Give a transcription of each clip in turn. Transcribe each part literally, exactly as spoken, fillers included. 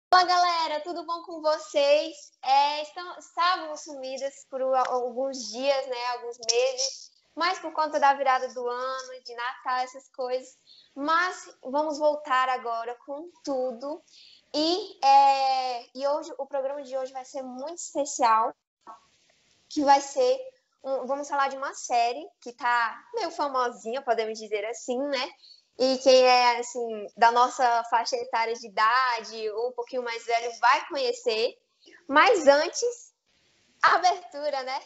Olá, galera, tudo bom com vocês? É, estão, estávamos sumidas por alguns dias, né, alguns meses, mas por conta da virada do ano, de Natal, essas coisas. Mas vamos voltar agora com tudo. E, é, e hoje, o programa de hoje vai ser muito especial, que vai ser, um, vamos falar de uma série que tá meio famosinha, podemos dizer assim, né? E quem é, assim, da nossa faixa etária de idade ou um pouquinho mais velho vai conhecer. Mas antes, a abertura, né?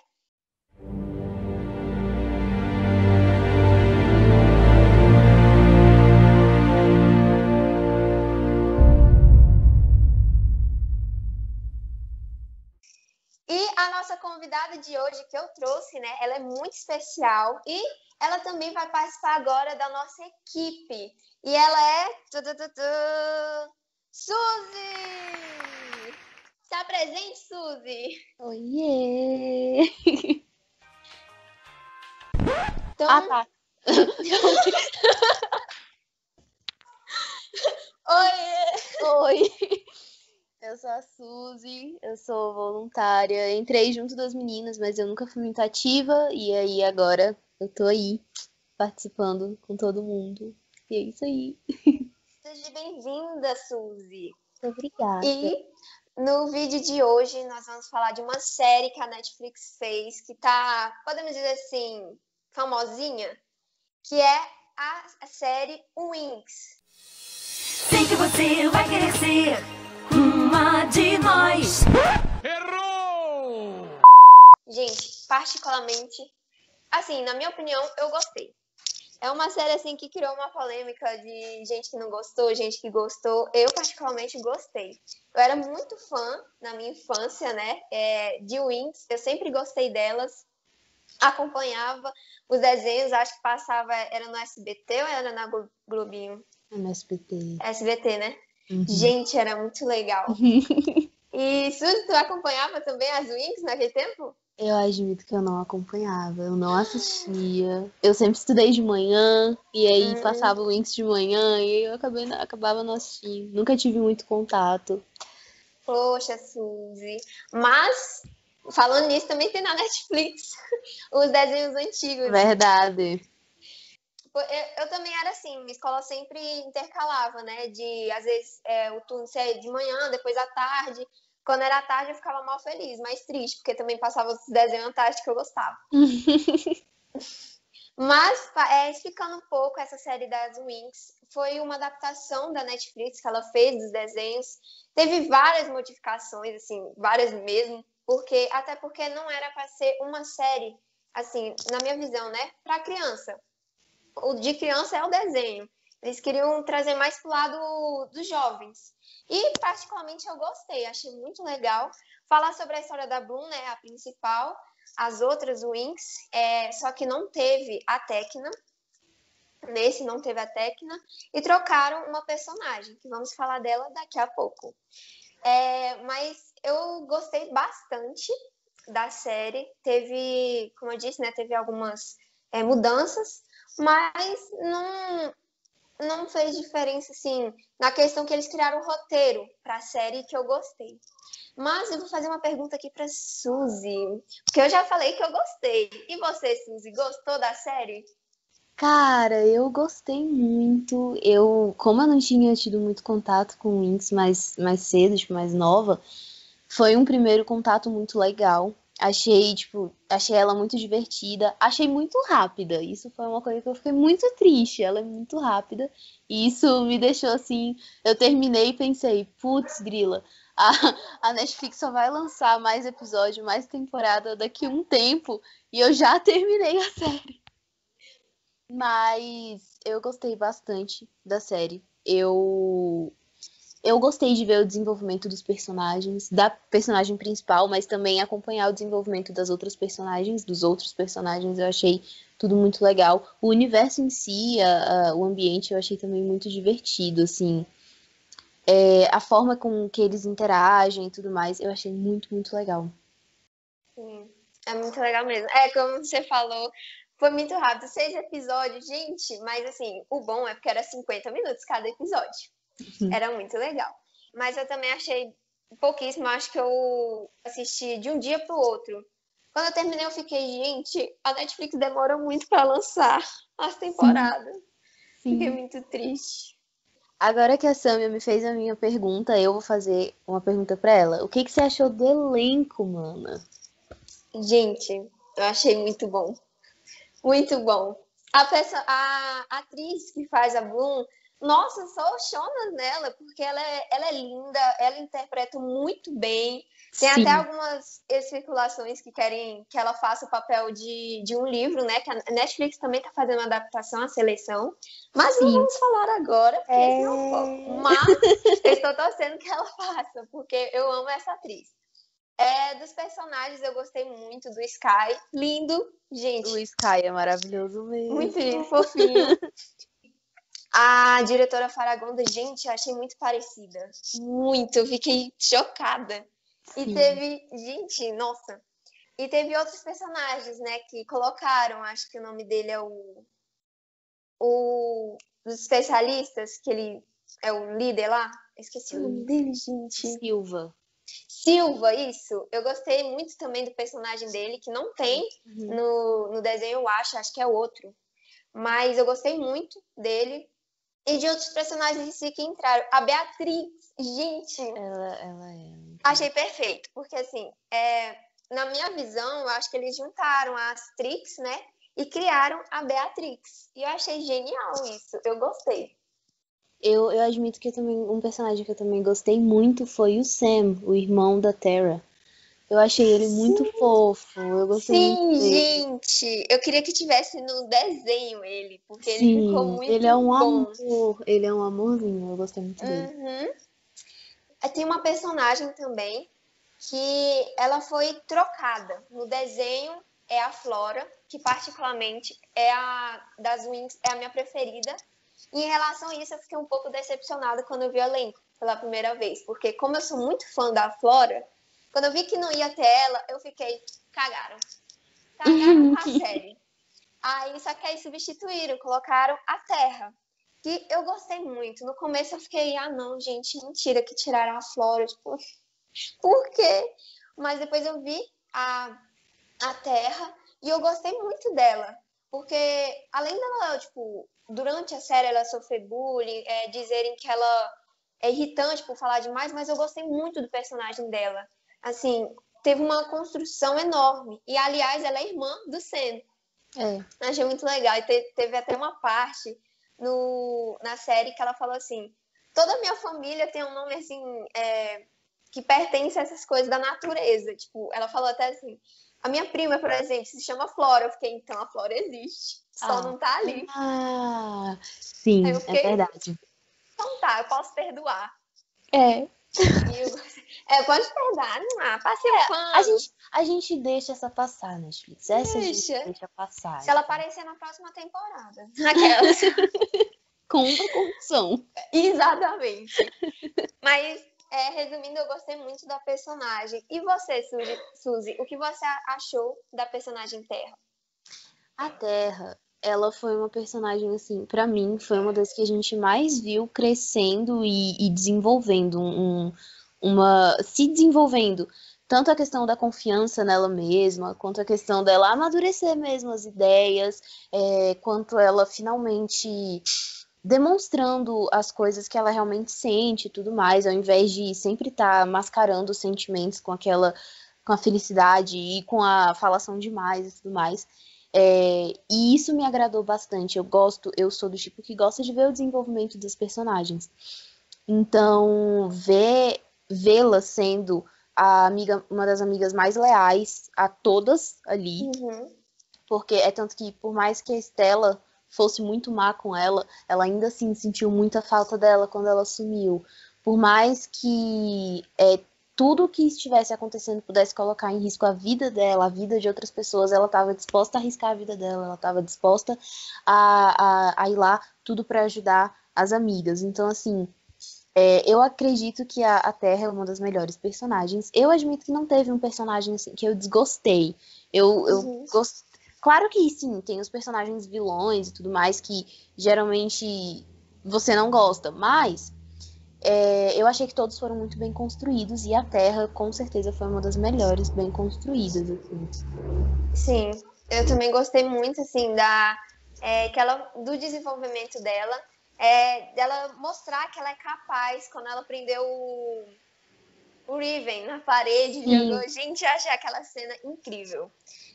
E a nossa convidada de hoje que eu trouxe, né? Ela é muito especial e ela também vai participar agora da nossa equipe. E ela é... Suzy! Se apresente, Suzy! Oiê! Então... Ah, tá. Oiê! Oi! Eu sou a Suzy, eu sou voluntária. Entrei junto das meninas, mas eu nunca fui muito ativa. E aí agora eu tô aí, participando com todo mundo. E é isso aí. Seja bem-vinda, Suzy! Obrigada. E no vídeo de hoje nós vamos falar de uma série que a Netflix fez, que tá, podemos dizer assim, famosinha, que é a, a série Winx. Sei que você vai querer ser uma de nós. Errou! Gente, particularmente, assim, na minha opinião, eu gostei. É uma série, assim, que criou uma polêmica de gente que não gostou, gente que gostou. Eu, particularmente, gostei. Eu era muito fã, na minha infância, né, é, de Winx. Eu sempre gostei delas. Acompanhava os desenhos, acho que passava, era no S B T ou era na Globinho? É no S B T. S B T, né? Uhum. Gente, era muito legal. E, Suzy, tu acompanhava também as Winx naquele tempo? Eu admito que eu não acompanhava, eu não assistia. Eu sempre estudei de manhã, e aí Hum. passava o Winx de manhã, e aí eu acabei, acabava não assistindo. Nunca tive muito contato. Poxa, Suzy. Mas, falando nisso, também tem na Netflix os desenhos antigos. Verdade. Eu, eu também era assim, minha escola sempre intercalava, né? De, às vezes, é, o turno ser de manhã, depois à tarde. Quando era à tarde, eu ficava mal feliz, mais triste, porque também passava os desenhos à tarde que eu gostava. Mas, é, explicando um pouco essa série das Winx, foi uma adaptação da Netflix que ela fez dos desenhos. Teve várias modificações, assim, várias mesmo, porque até porque não era para ser uma série, assim, na minha visão, né, para criança. O de criança é o desenho. Eles queriam trazer mais pro lado dos jovens. E, particularmente, eu gostei. Achei muito legal. Falar sobre a história da Bloom, né? A principal. As outras, Winx. É, só que não teve a Tecna. Nesse não teve a Tecna. E trocaram uma personagem, que vamos falar dela daqui a pouco. É, mas eu gostei bastante da série. Teve, como eu disse, né? Teve algumas é, mudanças. Mas não, não fez diferença, assim, na questão que eles criaram o roteiro para a série, que eu gostei. Mas eu vou fazer uma pergunta aqui para Suzy, porque eu já falei que eu gostei. E você, Suzy, gostou da série? Cara, eu gostei muito. Eu, como eu não tinha tido muito contato com o Winx mais, mais cedo, tipo, mais nova, foi um primeiro contato muito legal. Achei, tipo, achei ela muito divertida. Achei muito rápida. Isso foi uma coisa que eu fiquei muito triste. Ela é muito rápida. E isso me deixou assim. Eu terminei e pensei, putz, grila, a, a Netflix só vai lançar mais episódio, mais temporada daqui a um tempo. E eu já terminei a série. Mas eu gostei bastante da série. Eu eu gostei de ver o desenvolvimento dos personagens, da personagem principal, mas também acompanhar o desenvolvimento das outras personagens, dos outros personagens. Eu achei tudo muito legal. O universo em si, a, a, o ambiente, eu achei também muito divertido, assim. É, a forma com que eles interagem e tudo mais, eu achei muito, muito legal. Sim, é muito legal mesmo. É, como você falou, foi muito rápido. Seis episódios, gente, mas assim, o bom é porque era cinquenta minutos cada episódio. Era muito legal. mas eu também achei pouquíssimo. Acho que eu assisti de um dia pro outro. Quando eu terminei, eu fiquei, gente, a Netflix demora muito pra lançar as temporadas. Sim. Fiquei muito triste. Agora que a Samia me fez a minha pergunta, eu vou fazer uma pergunta pra ela. O que que você achou do elenco, mana? Gente, eu achei muito bom. Muito bom. A, peça, a atriz que faz a Bloom, nossa, só chonas nela, porque ela é, ela é linda, ela interpreta muito bem. Tem Sim. até algumas especulações que querem que ela faça o papel de, de um livro, né? Que a Netflix também está fazendo uma adaptação à seleção. Mas Sim. não vamos falar agora, porque É... esse não é o foco. Mas eu estou torcendo que ela faça, porque eu amo essa atriz. É, dos personagens, eu gostei muito do Sky. Lindo, gente. O Sky é maravilhoso mesmo. Muito lindo, fofinho. A diretora Faragonda, gente, eu achei muito parecida. Muito, eu fiquei chocada. E Sim. teve, gente, nossa. E teve outros personagens, né, que colocaram, acho que o nome dele é o... O dos especialistas, que ele é o líder lá. Esqueci o nome dele, gente. Silva. Silva, isso. Eu gostei muito também do personagem dele, que não tem Uhum. no, no desenho, eu acho, acho que é outro. Mas eu gostei muito dele. E de outros personagens em si que entraram. A Beatriz, gente, Ela, ela é. achei perfeito. Porque, assim, é, na minha visão, eu acho que eles juntaram a Astrix, né? E criaram a Beatrix. E eu achei genial isso. Eu gostei. Eu, eu admito que eu também, um personagem que eu também gostei muito foi o Sam, o irmão da Terra. Eu achei ele muito fofo. Eu gostei Sim, muito dele. gente. Eu queria que tivesse no desenho ele, porque ele Sim, ficou muito ele é um bom. amor. Ele é um amorzinho. Eu gostei muito dele. Uhum. Tem uma personagem também que ela foi trocada. No desenho é a Flora, que particularmente é a das Winx, é a minha preferida. E em relação a isso, eu fiquei um pouco decepcionada quando eu vi o elenco pela primeira vez, porque como eu sou muito fã da Flora, quando eu vi que não ia ter ela, eu fiquei, cagaram. Cagaram com a série. Aí, só que aí substituíram, colocaram a Terra, que eu gostei muito. No começo eu fiquei, ah não, gente, mentira que tiraram a Flora, tipo, por quê? Mas depois eu vi a, a Terra e eu gostei muito dela, porque além dela, tipo, durante a série ela sofrer bullying, é, dizerem que ela é irritante por falar demais, mas eu gostei muito do personagem dela. Assim, teve uma construção enorme. E, aliás, ela é irmã do Sam. É. Achei muito legal. E te, teve até uma parte no, na série que ela falou assim, toda a minha família tem um nome, assim, é, que pertence a essas coisas da natureza. Tipo, ela falou até assim, a minha prima, por exemplo, se chama Flora. Eu fiquei, então, a Flora existe. Só Ah. não tá ali. Ah, sim, Aí eu fiquei, é verdade. então tá, eu posso perdoar. É. E eu, é, pode perdoar, não há, passei o pano. A gente, a gente deixa essa passar, Netflix. Essa a gente Deixa. deixa passar. Se ela aparecer na próxima temporada. Aquelas. Com uma condição. Exatamente. Mas, é, resumindo, eu gostei muito da personagem. E você, Suzy, Suzy, o que você achou da personagem Terra? A Terra, ela foi uma personagem, assim, pra mim, foi uma das que a gente mais viu crescendo e, e desenvolvendo um, uma, se desenvolvendo. Tanto a questão da confiança nela mesma, quanto a questão dela amadurecer mesmo as ideias, é, quanto ela finalmente demonstrando as coisas que ela realmente sente e tudo mais, ao invés de sempre estar mascarando os sentimentos com aquela, com a felicidade e com a falação demais e tudo mais. É, e isso me agradou bastante. Eu gosto, eu sou do tipo que gosta de ver o desenvolvimento dos personagens. Então, ver vê-la sendo a amiga, uma das amigas mais leais a todas ali, Uhum. porque é tanto que por mais que a Estela fosse muito má com ela, ela ainda assim sentiu muita falta dela quando ela sumiu. Por mais que é, tudo que estivesse acontecendo pudesse colocar em risco a vida dela, a vida de outras pessoas, ela estava disposta a arriscar a vida dela, ela estava disposta a, a, a ir lá, tudo para ajudar as amigas. Então, assim, é, eu acredito que a, a Terra é uma das melhores personagens. Eu admito que não teve um personagem assim, que eu desgostei. Eu, eu Uhum. gost... Claro que sim, tem os personagens vilões e tudo mais que geralmente você não gosta, mas É, eu achei que todos foram muito bem construídos e a Terra, com certeza, foi uma das melhores bem construídas, assim. Sim, eu também gostei muito, assim, da, é, que ela, do desenvolvimento dela, é, dela mostrar que ela é capaz, quando ela prendeu o, o Riven na parede, Sim. jogou, gente, eu achei aquela cena incrível.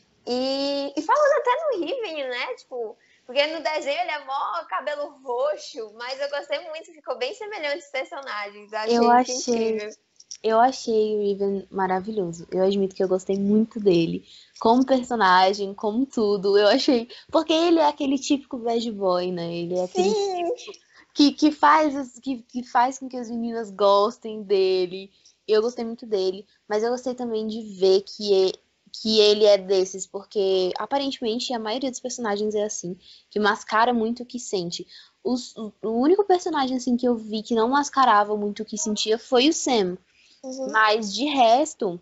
E, e falando até no Riven, né, tipo, porque no desenho ele é mó cabelo roxo, mas eu gostei muito, ficou bem semelhante os personagens, eu achei Eu isso achei, incrível. eu achei o Riven maravilhoso. Eu admito que eu gostei muito dele. Como personagem, como tudo. Eu achei. Porque ele é aquele típico bad boy, né? Ele é aquele Sim, que, que, faz, as- que, que faz com que as meninas gostem dele. Eu gostei muito dele, mas eu gostei também de ver que, e- que ele é desses, porque aparentemente a maioria dos personagens é assim, que mascara muito o que sente. Os- o, o único personagem assim que eu vi que não mascarava muito o que sentia foi o Sam. uhum. Mas de resto,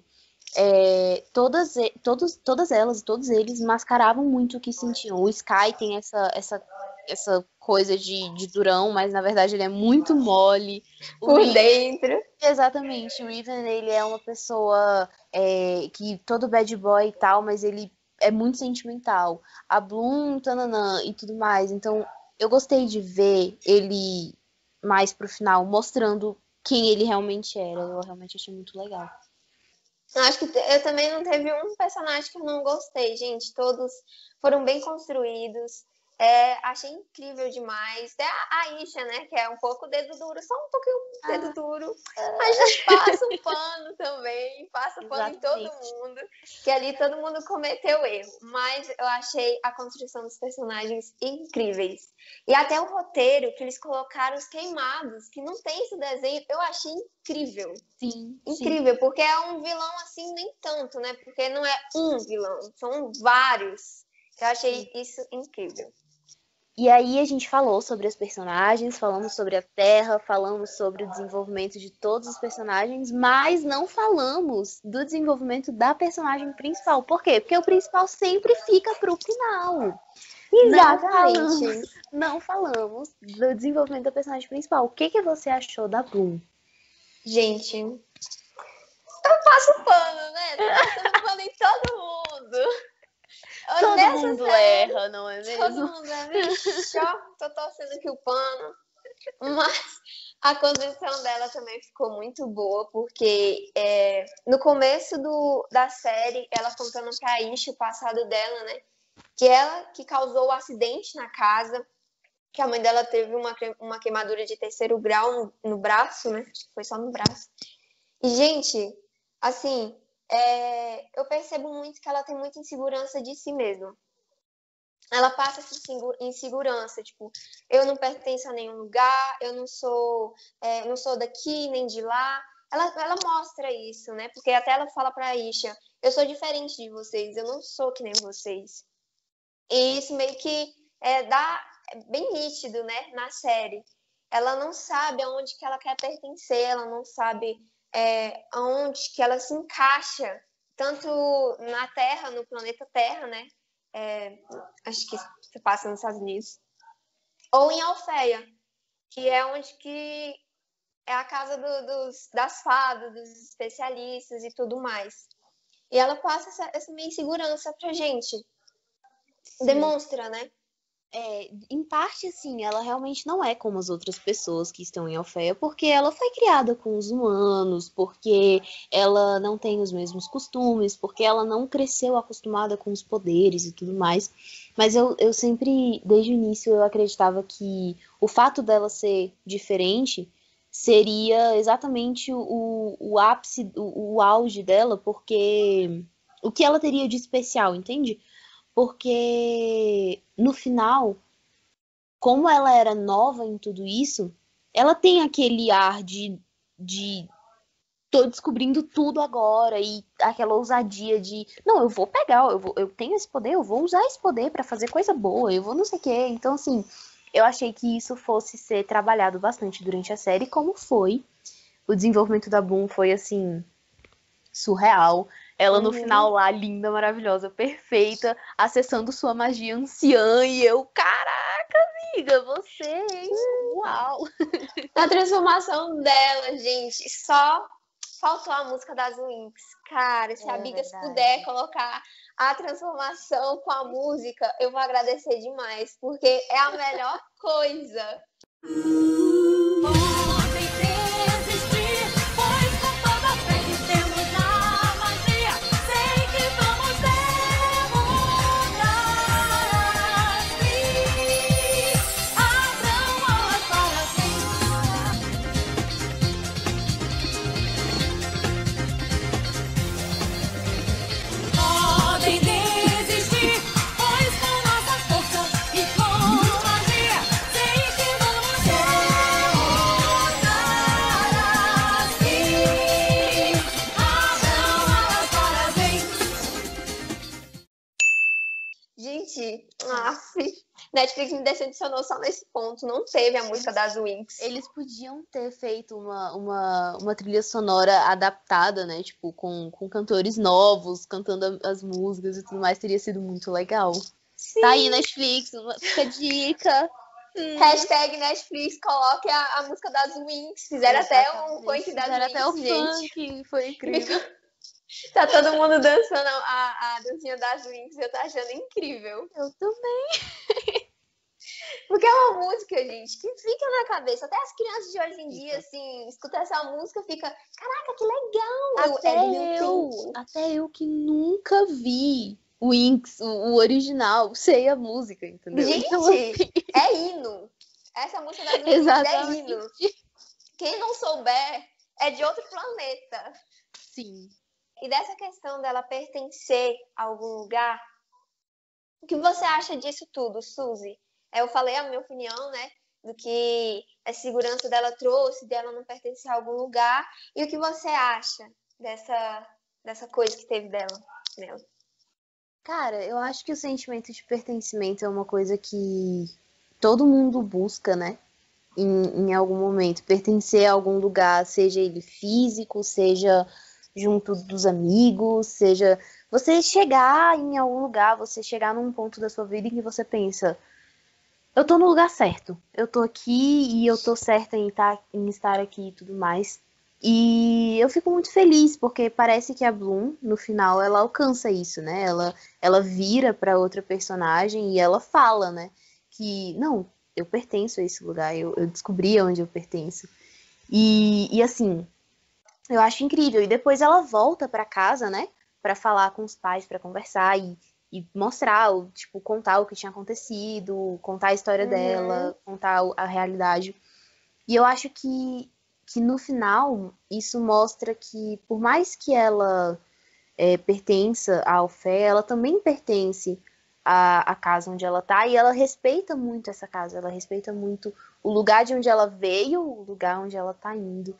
é, todas, e- todos, todas elas e todos eles mascaravam muito o que sentiam. O Sky tem essa, essa, essa coisa de, de durão, mas na verdade ele é muito mole. O Por Riven, dentro. exatamente, o Riven ele é uma pessoa é, que todo bad boy e tal, mas ele é muito sentimental. A Bloom, tananã e tudo mais. Então eu gostei de ver ele mais pro final mostrando quem ele realmente era. Eu realmente achei muito legal. Acho que eu também não teve um personagem que eu não gostei, gente. Todos foram bem construídos. É, achei incrível demais. Até a Aisha, né? Que é um pouco dedo duro, só um pouquinho dedo duro. A gente passa um pano também, passa pano em todo Exatamente. mundo. Que ali todo mundo cometeu erro. Mas eu achei a construção dos personagens incríveis. E até o roteiro que eles colocaram os queimados, que não tem esse desenho, eu achei incrível. Sim, sim. Incrível, porque é um vilão assim, nem tanto, né? Porque não é um vilão, são vários. Eu achei isso incrível. E aí a gente falou sobre os personagens, falamos sobre a Terra, falamos sobre o desenvolvimento de todos os personagens, mas não falamos do desenvolvimento da personagem principal. Por quê? Porque o principal sempre fica pro final. Não falamos, Exatamente. não falamos do desenvolvimento da personagem principal. O que que você achou da Bloom? Gente, eu passo pano, né? Tô passando pano em todo mundo. Todo Nessa mundo série, erra, não é todo mesmo? mundo é vixe, ó, tô torcendo aqui o pano. Mas a condição dela também ficou muito boa, porque é, no começo do, da série, ela contando pra Isha o passado dela, né? Que ela que causou o acidente na casa, que a mãe dela teve uma, uma queimadura de terceiro grau no, no braço, né? Foi só no braço. E, gente, assim, é, eu percebo muito que ela tem muita insegurança de si mesma. Ela passa essa insegurança, tipo, eu não pertenço a nenhum lugar, eu não sou, é, não sou daqui nem de lá. Ela, ela mostra isso, né? Porque até ela fala pra Isha, eu sou diferente de vocês, eu não sou que nem vocês. E isso meio que é, dá é bem nítido, né, na série. Ela não sabe aonde que ela quer pertencer, ela não sabe é, aonde que ela se encaixa, tanto na Terra, no planeta Terra, né? É, acho que se passa nos Estados Unidos. Ou em Alfeia, que é onde que é a casa do, dos, das fadas, dos especialistas e tudo mais. E ela passa essa, essa minha insegurança pra gente. Demonstra, né? É, em parte, assim, ela realmente não é como as outras pessoas que estão em Alfeia, porque ela foi criada com os humanos, porque ela não tem os mesmos costumes, porque ela não cresceu acostumada com os poderes e tudo mais. Mas eu, eu sempre, desde o início, eu acreditava que o fato dela ser diferente seria exatamente o, o ápice, o, o auge dela, porque o que ela teria de especial, entende? Porque no final, como ela era nova em tudo isso, ela tem aquele ar de, de tô descobrindo tudo agora e aquela ousadia de, não, eu vou pegar, eu, vou, eu tenho esse poder, eu vou usar esse poder pra fazer coisa boa, eu vou não sei o quê. Então, assim, eu achei que isso fosse ser trabalhado bastante durante a série, como foi. O desenvolvimento da Bloom foi, assim, surreal. Ela no Uhum. final lá, linda, maravilhosa, perfeita, acessando sua magia anciã, e eu, caraca! amiga, você, hein? Uau! Na transformação dela, gente, só faltou a música das Winx. Cara, se É a Bigas verdade. puder colocar a transformação com a música, eu vou agradecer demais, porque é a melhor coisa. Podem resistir, pois com toda a fé que temos na magia, sei que vamos derrotar assim. Abram alas para sempre. Podem desistir, pois com nossa força e com magia, sei que vamos derrotar assim. Abram alas para sempre. Gente, af, Netflix me decepcionou só nesse ponto. Não teve a música das Winx. Eles podiam ter feito uma, uma, uma trilha sonora adaptada, né? Tipo, com, com cantores novos, cantando a- as músicas e tudo mais. Teria sido muito legal. Sim. Tá aí, Netflix, uma, fica a dica. Hashtag Netflix, coloque a, a música das Winx. Fizeram até um funk das Fizeram Winx, até o gente. funk, foi incrível. Tá todo mundo dançando a, a dancinha das Winx. Eu tô achando incrível. Eu também. Porque é uma música, gente, que fica na cabeça. Até as crianças de hoje em dia, assim, escutam essa música, fica, caraca, que legal. Até é do meu eu, tempo. até eu que nunca vi o Winx, o, o original, sei a música, entendeu? Gente, Então, assim, é hino. Essa música das Winx é exatamente. hino. Quem não souber é de outro planeta. Sim. E dessa questão dela pertencer a algum lugar, o que você acha disso tudo, Suzy? Eu falei a minha opinião, né? Do que a segurança dela trouxe, dela não pertencer a algum lugar. E o que você acha dessa, dessa coisa que teve dela, nela? Cara, eu acho que o sentimento de pertencimento é uma coisa que todo mundo busca, né? Em, em algum momento. Pertencer a algum lugar, seja ele físico, seja junto dos amigos, seja você chegar em algum lugar, você chegar num ponto da sua vida em que você pensa, eu tô no lugar certo, eu tô aqui e eu tô certa em, tá, em estar aqui e tudo mais. E eu fico muito feliz, porque parece que a Bloom, no final, ela alcança isso, né? Ela, ela vira pra outra personagem e ela fala, né? Que, não, eu pertenço a esse lugar, eu, eu descobri onde eu pertenço. E, e assim, eu acho incrível. E depois ela volta pra casa, né? Pra falar com os pais, pra conversar e, e mostrar, o, tipo, contar o que tinha acontecido, contar a história Uhum. dela, contar o- a realidade. E eu acho que, que no final isso mostra que, por mais que ela é, pertença à Alfé, ela também pertence à, à casa onde ela tá e ela respeita muito essa casa, ela respeita muito o lugar de onde ela veio, o lugar onde ela tá indo.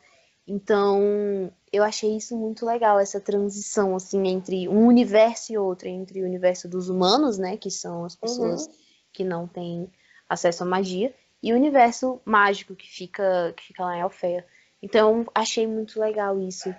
Então, eu achei isso muito legal, essa transição, assim, entre um universo e outro, entre o universo dos humanos, né, que são as pessoas que não têm acesso à magia, e o universo mágico que fica, que fica lá em Alfeia. Então, achei muito legal isso.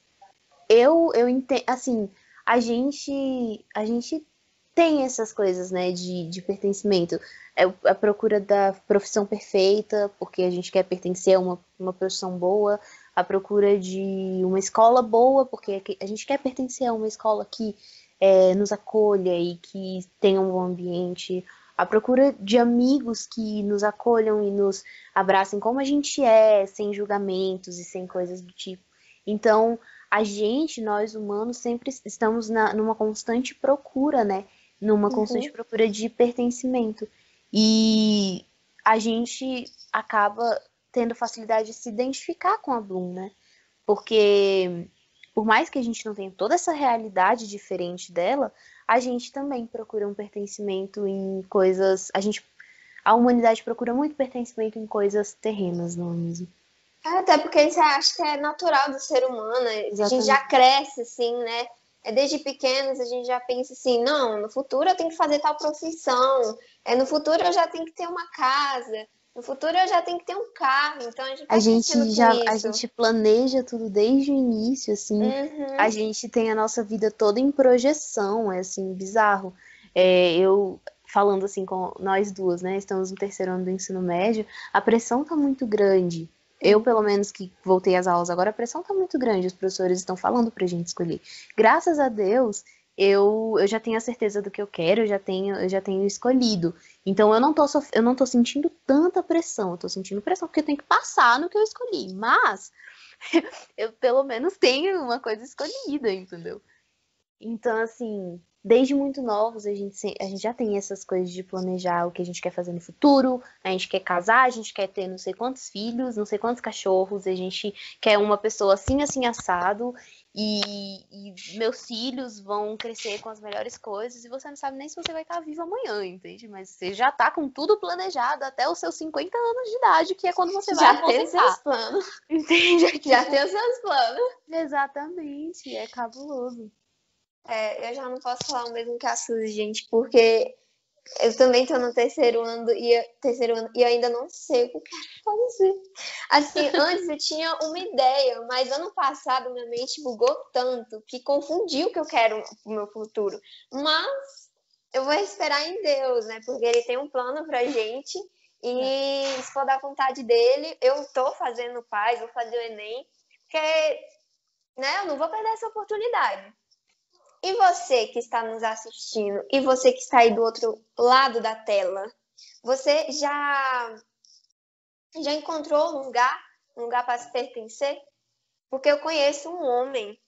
Eu, eu entendo, assim, a gente, a gente tem essas coisas, né, de, de pertencimento. É a procura da profissão perfeita, porque a gente quer pertencer a uma, uma profissão boa, a procura de uma escola boa, porque a gente quer pertencer a uma escola que é, nos acolha e que tenha um bom ambiente, a procura de amigos que nos acolham e nos abracem como a gente é, sem julgamentos e sem coisas do tipo. Então, a gente, nós humanos, sempre estamos na, numa constante procura, né? Numa constante procura de pertencimento. E a gente acaba tendo facilidade de se identificar com a Bloom, né? Porque, por mais que a gente não tenha toda essa realidade diferente dela, a gente também procura um pertencimento em coisas... A gente, a humanidade procura muito pertencimento em coisas terrenas, não é mesmo? Até porque isso acho que é natural do ser humano. A gente Exatamente. já cresce, assim, né? É, desde pequenos a gente já pensa assim, não, no futuro eu tenho que fazer tal profissão, é, no futuro eu já tenho que ter uma casa, no futuro eu já tenho que ter um carro, então a gente A vai gente crescendo já, com a isso. gente planeja tudo desde o início, assim. Uhum. A gente tem a nossa vida toda em projeção, é assim, bizarro. É, eu, falando assim com nós duas, né? Estamos no terceiro ano do ensino médio, a pressão tá muito grande. Eu, pelo menos, que voltei às aulas agora, a pressão tá muito grande, os professores estão falando pra gente escolher. Graças a Deus, eu, eu já tenho a certeza do que eu quero, eu já tenho, eu já tenho escolhido. Então, eu não tô, sof- eu não tô sentindo tanta pressão, eu tô sentindo pressão porque eu tenho que passar no que eu escolhi. Mas, eu pelo menos tenho uma coisa escolhida, entendeu? Então, assim, desde muito novos, a gente, se- a gente já tem essas coisas de planejar o que a gente quer fazer no futuro, a gente quer casar, a gente quer ter não sei quantos filhos, não sei quantos cachorros, a gente quer uma pessoa assim, assim, assado, e, e meus filhos vão crescer com as melhores coisas, e você não sabe nem se você vai estar vivo amanhã, entende? Mas você já tá com tudo planejado até os seus cinquenta anos de idade, que é quando você vai Já tem os seus aposentar, planos. entende? Já tem os seus planos. Exatamente, é cabuloso. É, eu já não posso falar o mesmo que a Suzy, gente, porque eu também tô no terceiro ano e eu, terceiro ano e eu ainda não sei o que eu quero fazer. Assim, antes eu tinha uma ideia, mas ano passado minha mente bugou tanto que confundiu o que eu quero pro meu futuro. Mas eu vou esperar em Deus, né? Porque ele tem um plano pra gente e se for da vontade dele, eu tô fazendo paz, vou fazer o Enem, porque, né, eu não vou perder essa oportunidade. E você que está nos assistindo, e você que está aí do outro lado da tela, você já já encontrou um lugar, um lugar para se pertencer? Porque eu conheço um homem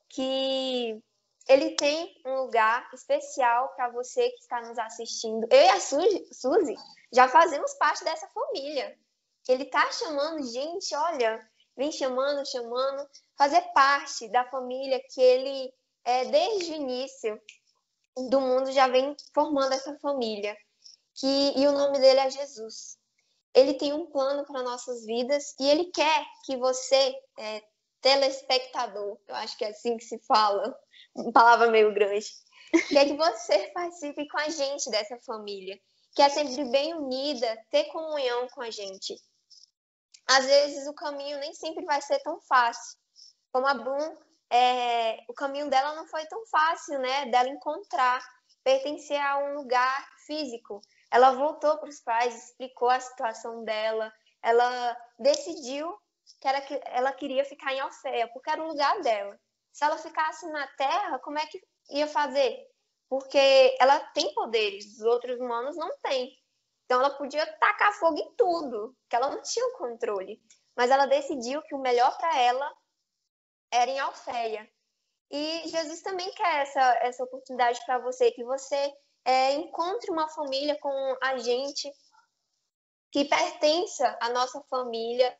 que ele tem um lugar especial para você que está nos assistindo. Eu e a Suzy, Suzy já fazemos parte dessa família. Ele está chamando gente, olha, vem chamando, chamando, fazer parte da família que ele é, desde o início do mundo já vem formando essa família. Que, e o nome dele é Jesus. Ele tem um plano para nossas vidas e ele quer que você, é, telespectador, eu acho que é assim que se fala, uma palavra meio grande, quer que você participe com a gente dessa família, que é sempre bem unida, ter comunhão com a gente. Às vezes o caminho nem sempre vai ser tão fácil. Como a Bloom, é, o caminho dela não foi tão fácil, né? Dela encontrar, pertencer a um lugar físico. Ela voltou para os pais, explicou a situação dela, ela decidiu que ela, ela queria ficar em Alfeia, porque era o lugar dela. Se ela ficasse na Terra, como é que ia fazer? Porque ela tem poderes, os outros humanos não têm. Então ela podia tacar fogo em tudo, que ela não tinha o controle. Mas ela decidiu que o melhor para ela era em Alfeia. E Jesus também quer essa, essa oportunidade para você, que você é, encontre uma família com a gente, que pertença à nossa família.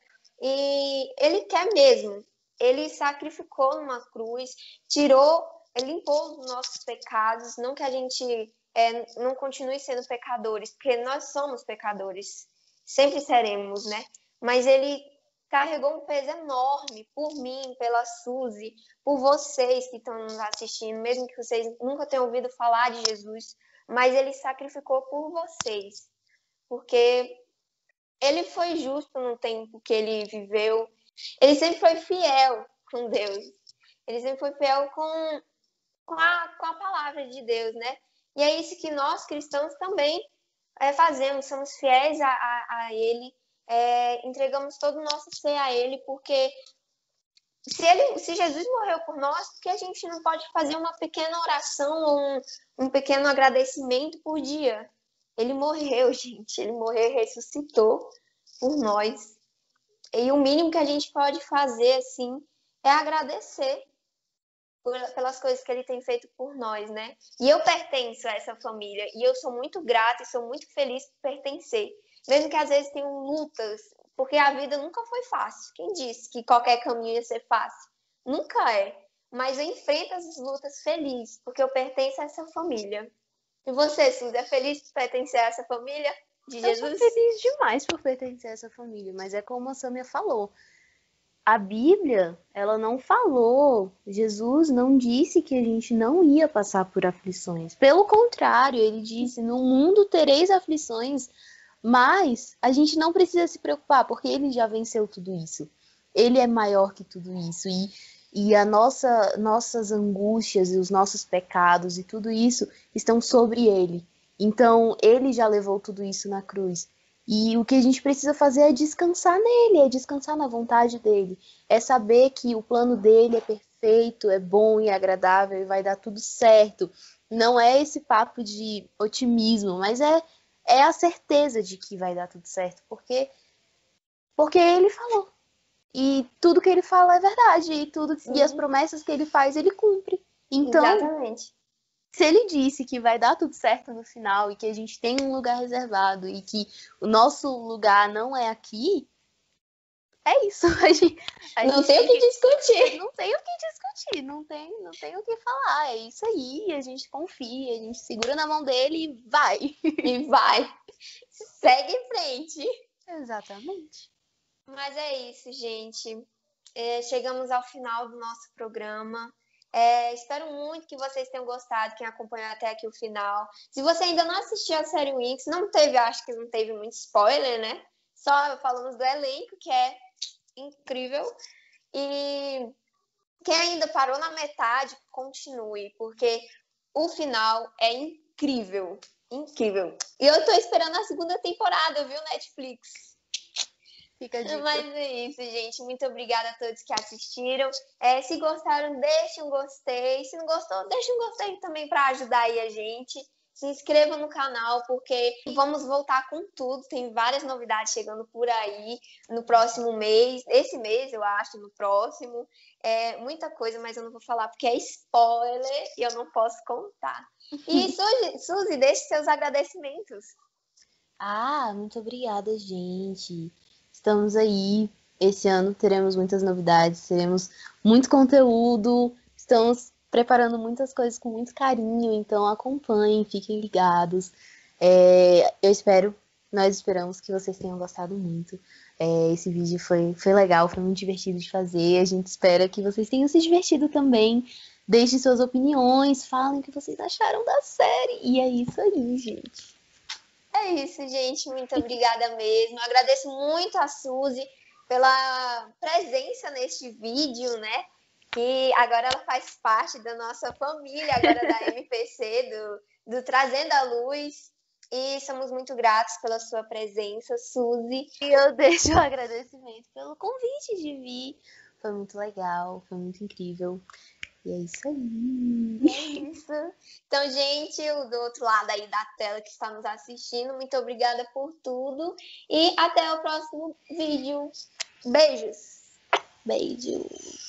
E ele quer mesmo. Ele sacrificou numa cruz, tirou, limpou os nossos pecados, não que a gente é, não continue sendo pecadores, porque nós somos pecadores, sempre seremos, né? Mas ele carregou um peso enorme por mim, pela Suzy, por vocês que estão nos assistindo, mesmo que vocês nunca tenham ouvido falar de Jesus, mas ele sacrificou por vocês, porque ele foi justo no tempo que ele viveu, ele sempre foi fiel com Deus, ele sempre foi fiel com, com, a, com a palavra de Deus, né? E é isso que nós cristãos também é, fazemos, somos fiéis a, a, a ele, é, entregamos todo o nosso ser a ele, porque se, ele, se Jesus morreu por nós, por que a gente não pode fazer uma pequena oração ou um, um pequeno agradecimento por dia? Ele morreu, gente, ele morreu e ressuscitou por nós. E o mínimo que a gente pode fazer, assim, é agradecer por, pelas coisas que ele tem feito por nós, né? E eu pertenço a essa família, e eu sou muito grata e sou muito feliz por pertencer. Mesmo que às vezes tenham lutas, porque a vida nunca foi fácil. Quem disse que qualquer caminho ia ser fácil? Nunca é. Mas eu enfrento essas lutas feliz, porque eu pertenço a essa família. E você, Suzy, é feliz por pertencer a essa família de Eu sou Jesus? feliz demais por pertencer a essa família, mas é como a Samia falou. A Bíblia, ela não falou, Jesus não disse que a gente não ia passar por aflições. Pelo contrário, ele disse: no mundo tereis aflições, mas a gente não precisa se preocupar, porque ele já venceu tudo isso. Ele é maior que tudo isso. E, e a nossa, nossas angústias e os nossos pecados e tudo isso estão sobre ele. Então, ele já levou tudo isso na cruz. E o que a gente precisa fazer é descansar nele, é descansar na vontade dele. É saber que o plano dele é perfeito, é bom e agradável e vai dar tudo certo. Não é esse papo de otimismo, mas é, é a certeza de que vai dar tudo certo. Porque, porque ele falou. E tudo que ele fala é verdade. E, tudo, e as Sim, promessas que ele faz, ele cumpre. Então, exatamente. se ele disse que vai dar tudo certo no final e que a gente tem um lugar reservado e que o nosso lugar não é aqui, é isso. A gente, a Não gente tem o tem que discutir. não tem o que discutir, não tem, não tem o que falar. É isso aí, a gente confia, a gente segura na mão dele e vai. E vai. Segue em frente. Exatamente. Mas é isso, gente. É, chegamos ao final do nosso programa. É, espero muito que vocês tenham gostado, quem acompanhou até aqui o final. Se você ainda não assistiu a série Winx, não teve, acho que não teve muito spoiler, né? Só falamos do elenco, que é incrível. E quem ainda parou na metade, continue, porque o final é incrível. Incrível. E eu tô esperando a segunda temporada, viu, Netflix? Fica a dica. Mas é isso, gente. Muito obrigada a todos que assistiram. É, se gostaram, deixem um gostei. Se não gostou, deixem um gostei também para ajudar aí a gente. Se inscreva no canal, porque vamos voltar com tudo. Tem várias novidades chegando por aí no próximo mês. Esse mês, eu acho, no próximo. É muita coisa, mas eu não vou falar porque é spoiler e eu não posso contar. E, Suzy, Suzy, deixe seus agradecimentos. Ah, muito obrigada, gente. Estamos aí. Esse ano teremos muitas novidades, teremos muito conteúdo. Estamos preparando muitas coisas com muito carinho, então acompanhem, fiquem ligados. É, eu espero, nós esperamos que vocês tenham gostado muito. É, esse vídeo foi, foi legal, foi muito divertido de fazer. A gente espera que vocês tenham se divertido também. Deixem suas opiniões, falem o que vocês acharam da série. E é isso aí, gente. É isso, gente. Muito obrigada mesmo. Agradeço muito a Suzy pela presença neste vídeo, né? Que agora ela faz parte da nossa família, agora da M P C, do, do Trazendo a Luz. E somos muito gratos pela sua presença, Suzy. E eu deixo o agradecimento pelo convite de vir. Foi muito legal, foi muito incrível. E é isso aí. É isso. Então, gente, o do outro lado aí da tela que está nos assistindo, muito obrigada por tudo. E até o próximo vídeo. Beijos! Beijo.